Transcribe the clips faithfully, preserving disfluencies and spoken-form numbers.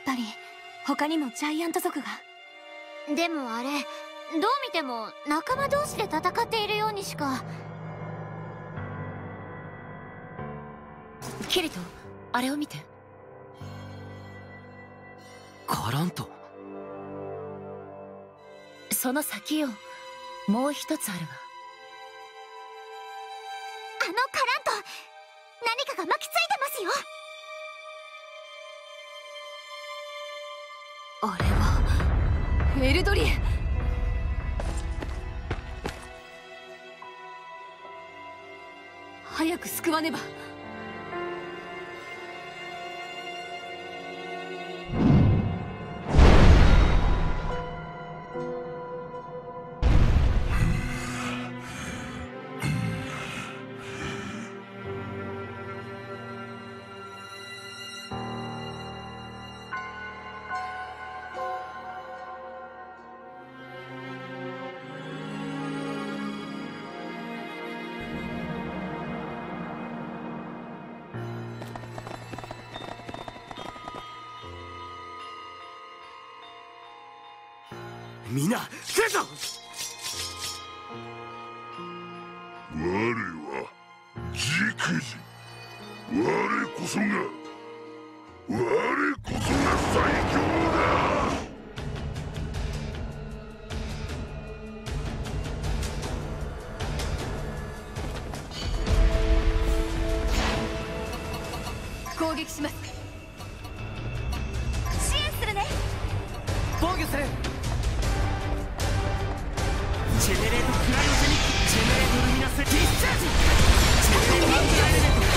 ぱり他にもジャイアント族が。 でもあれ、どう見ても仲間同士で戦っているようにしか。キリト、あれを見て。 カラント。 その先よ、もう一つあるわ。あのカラント、何かが巻きついてますよ。 あれはエルドリエ。早く救わねば。 みんな来るぞ。 我はじくじ、我こそが我こそが最強だ。 攻撃します。 支援するね。 防御する。ジェネレートクライオジェニック、ジェネレートルミナスディスチャージ、ジェネレートアンドラエレメント。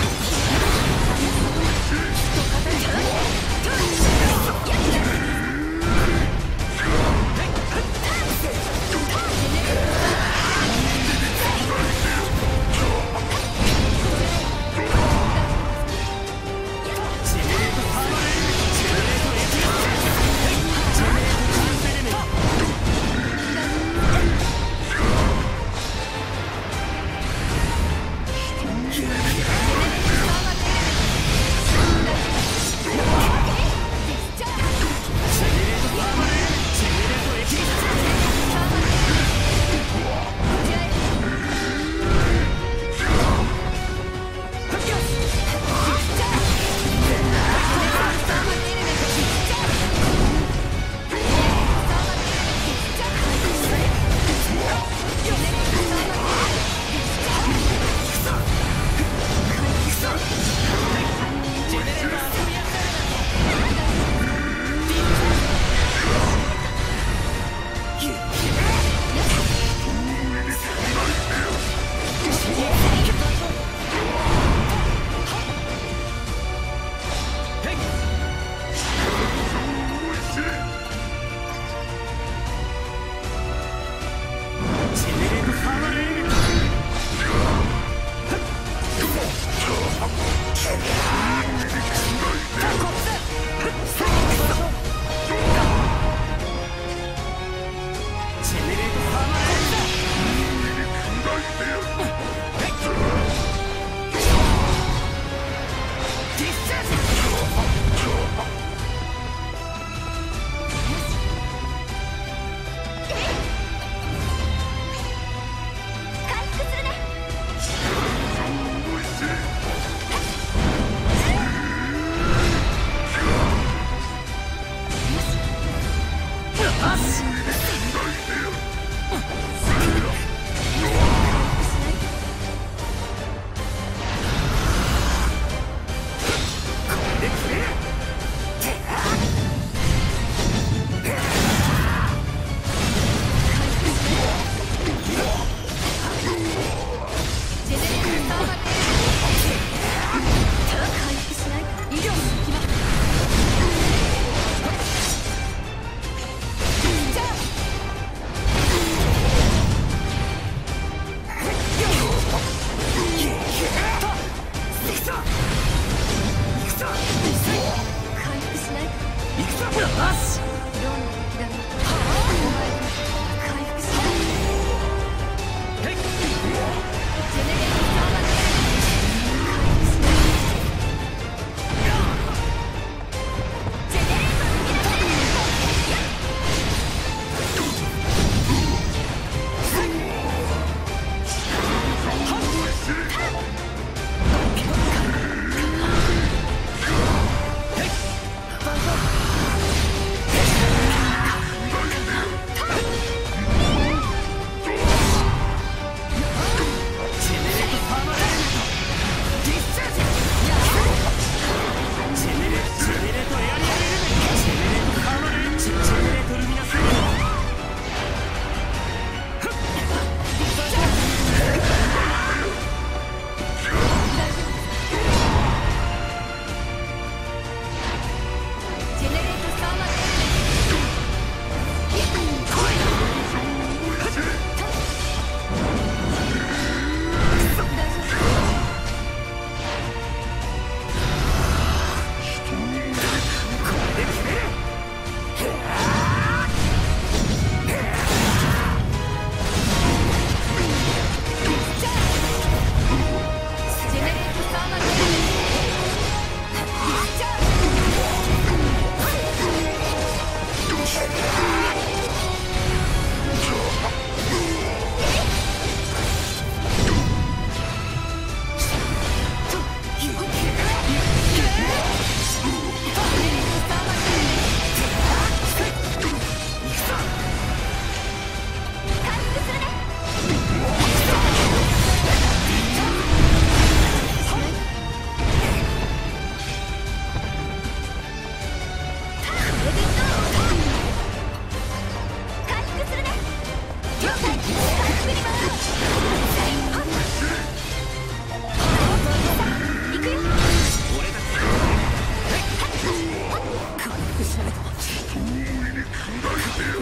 ジェネレート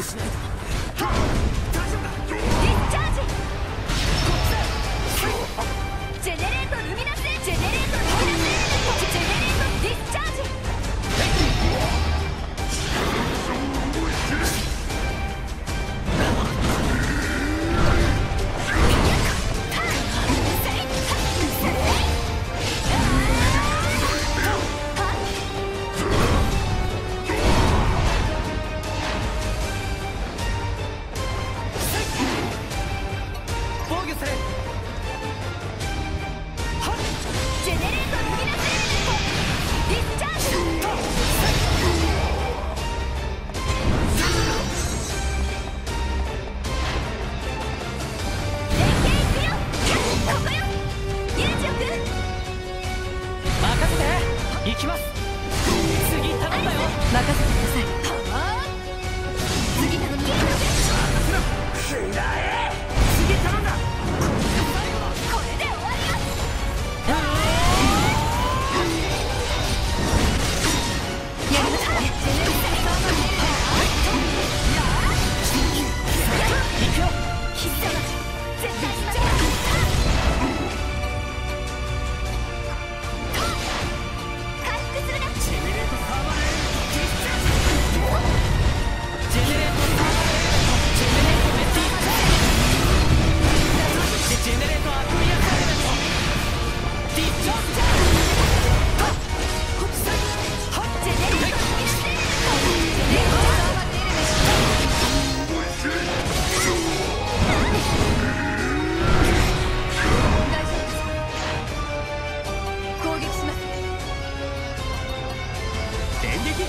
しないと。 ディスチャージ。ジェネレートルミナス、ジェネレートルミナス、ジェネレートディスチャージ。 行きます。次頼んだよ。任せてください。 次頼む。 次頼んだ。 これで終わりよ。やりましたね。 行くよ。 必殺絶対しましょう。 ジェネレートアトミアスエレメントディスチャージ。 ジェネレートルミナス、ジェネレートサーバーエレメント。大丈夫です。攻撃します。 電撃だ。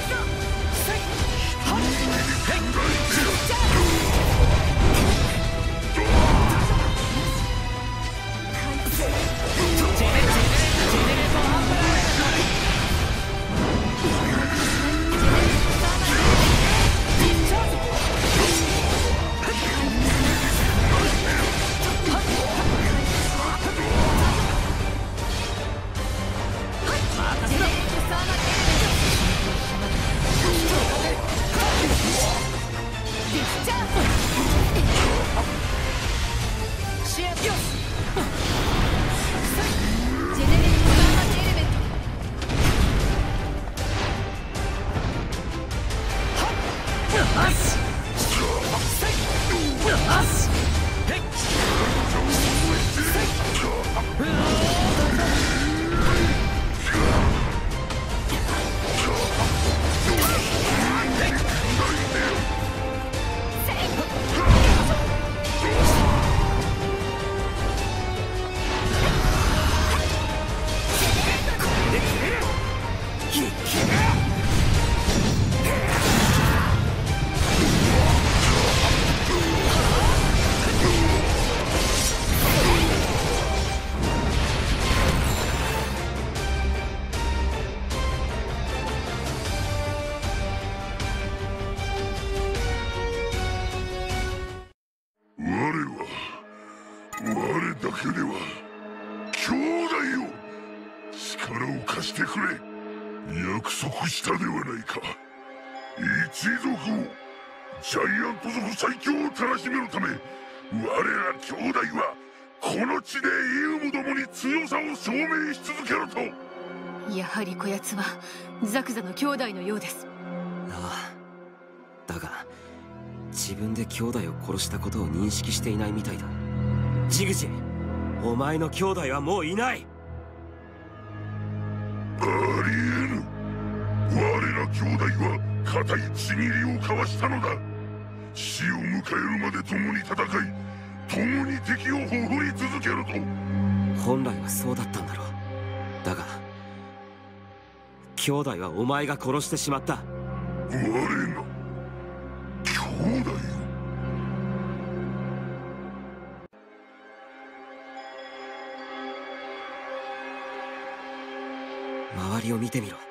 我だけでは兄弟よ、力を貸してくれ。約束したではないか。一族を、ジャイアント族最強をたらしめるため、我ら兄弟はこの地でユームどもに強さを証明し続けると。 やはりこやつはザクザの兄弟のようです。 ああ、だが自分で兄弟を殺したことを認識していないみたいだ。ジグジ、お前の兄弟はもういない。 ありえぬ。我ら兄弟は固いちぎりを交わしたのだ。死を迎えるまで共に戦い、共に敵をほふり続けると。 本来はそうだったんだろう。だが兄弟はお前が殺してしまった。 我が兄弟を。 周りを見てみろ。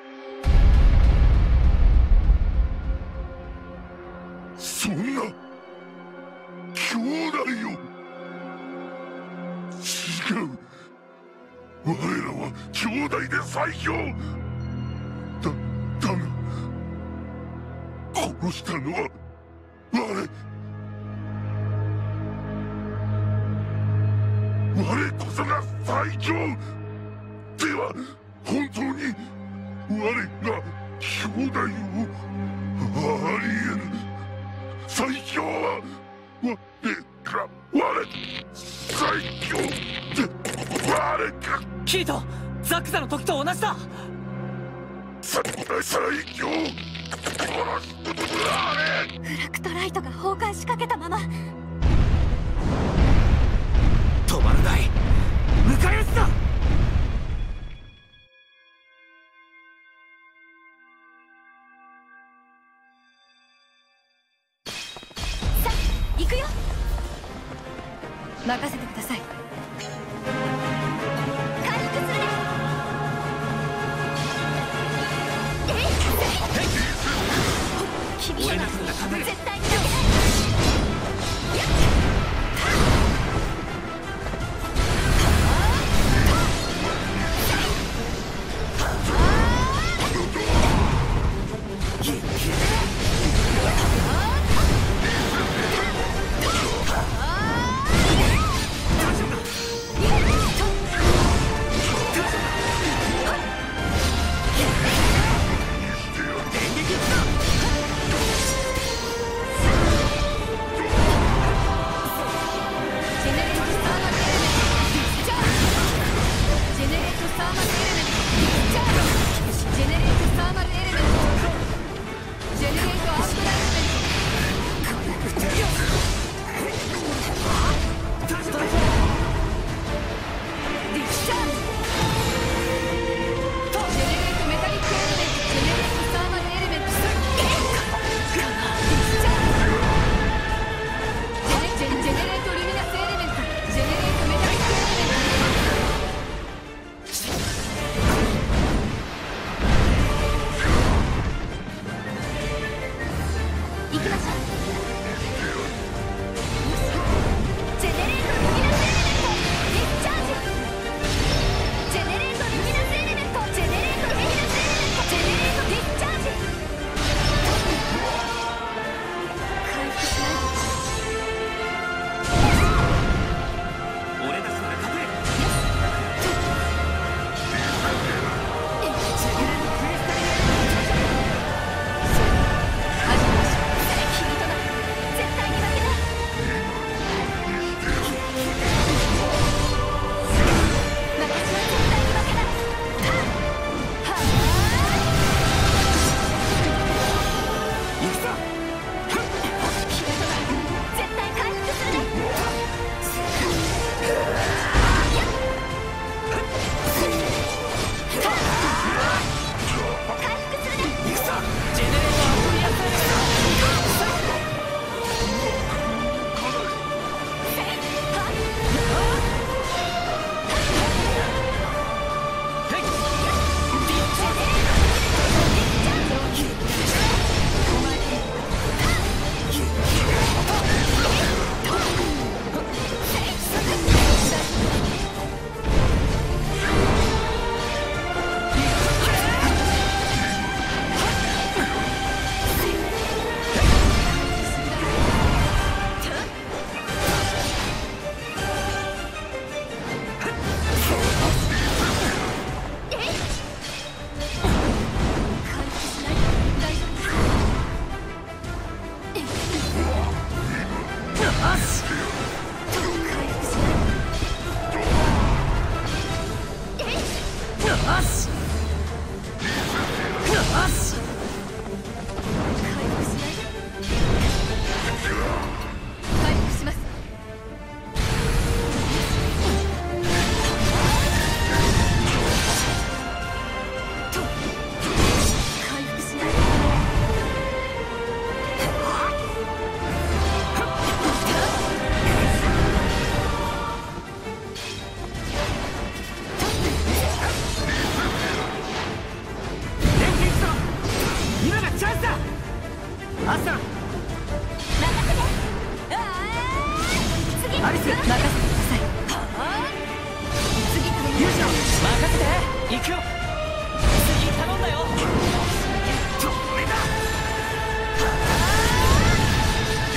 そんな兄弟よ。違う。我らは兄弟で最強だ。だが殺したのは我我こそが最強では本当に我が兄弟をありえぬ最強は我が我最強で我がキートザクザの時と同じだ最強フラクトライトが崩壊しかけたまま。 止まらない迎え撃つだ。 さあ行くよ。任せてください。回復するね。えい君俺の方が勝てる。 絶対に負けない。やっこ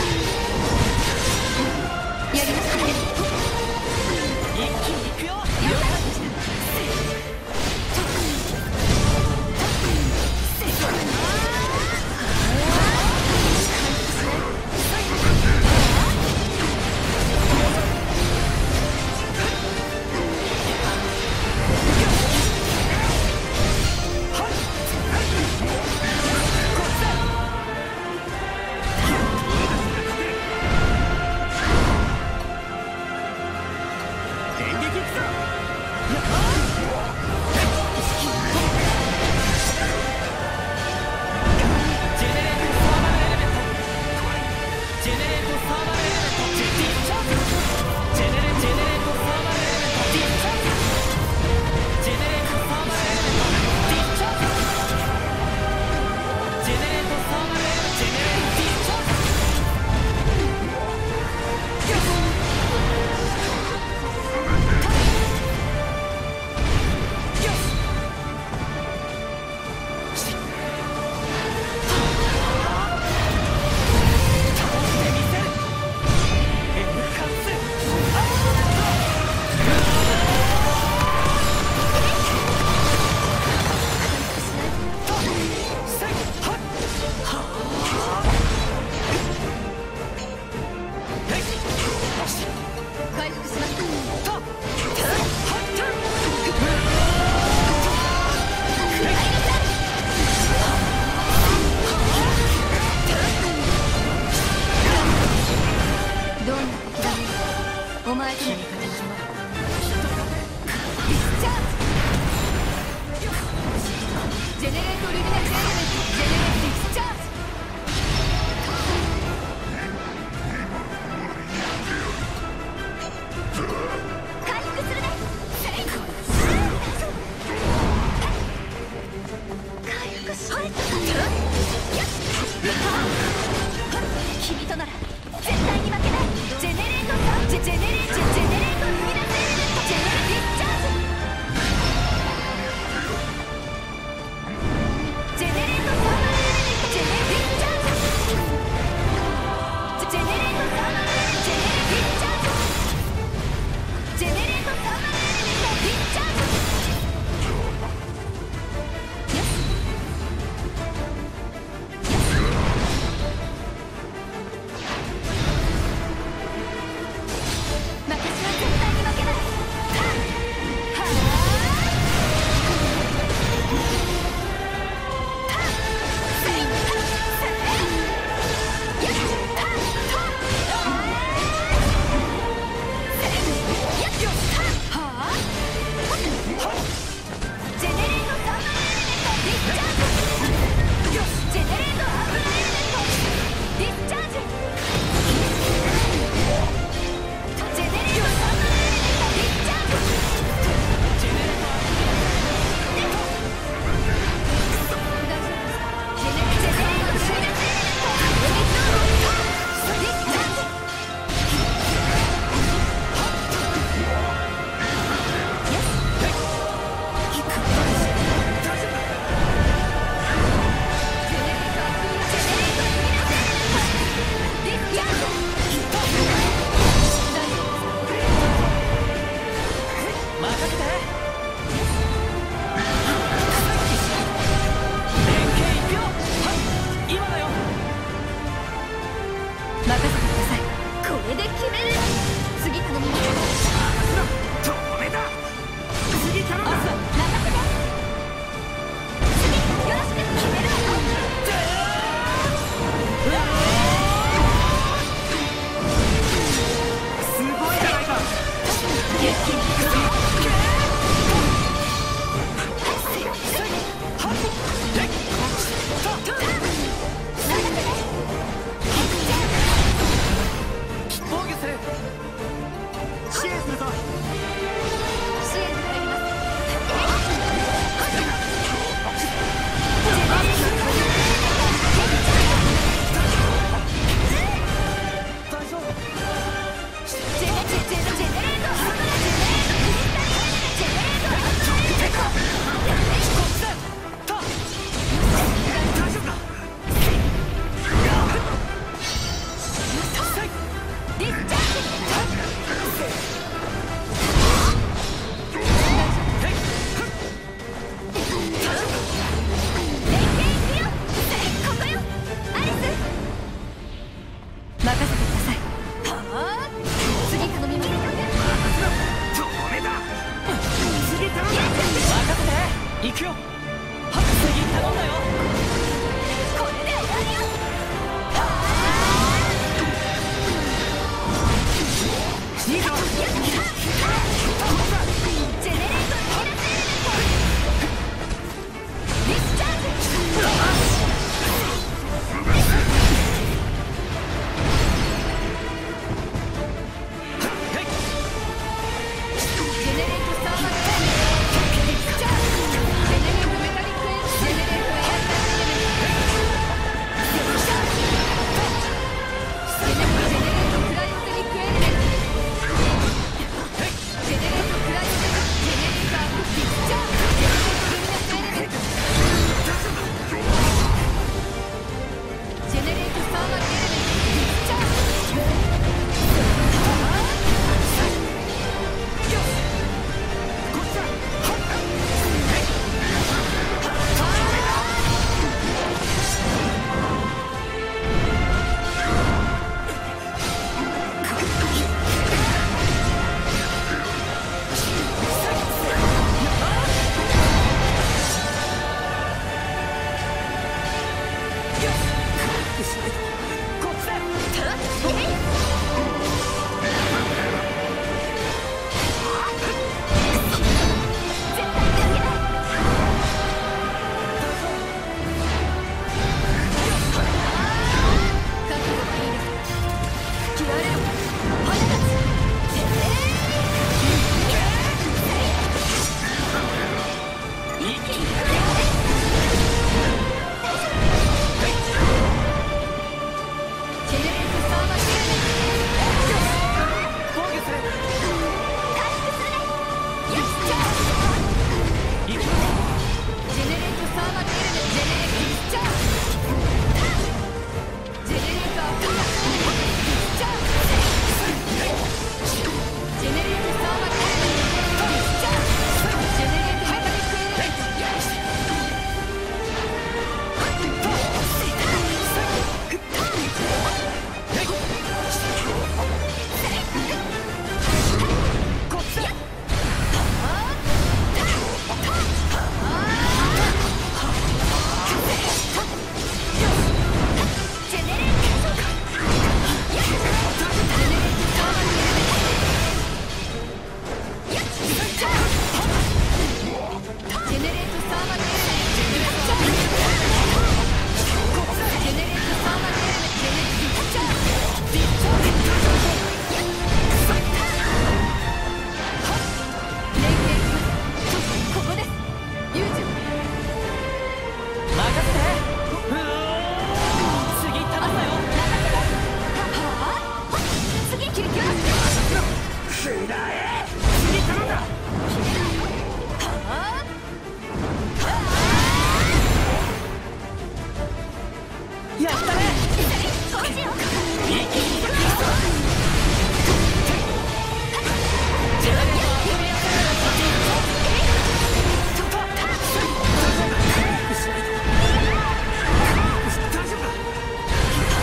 君となら絶対に負けない。ジェネレートサージェジェネレートジェネレートルミナスエレメントジェネレディスチャージジェネレートサーマルエレメントジェネレディスチャージジェネレートサーマルエレメントジェネレディスチャージジェネレートサーマルエレメントディスチャージこやったね。 そうしよう。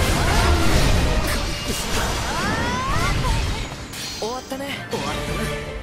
終わったね。終わったね。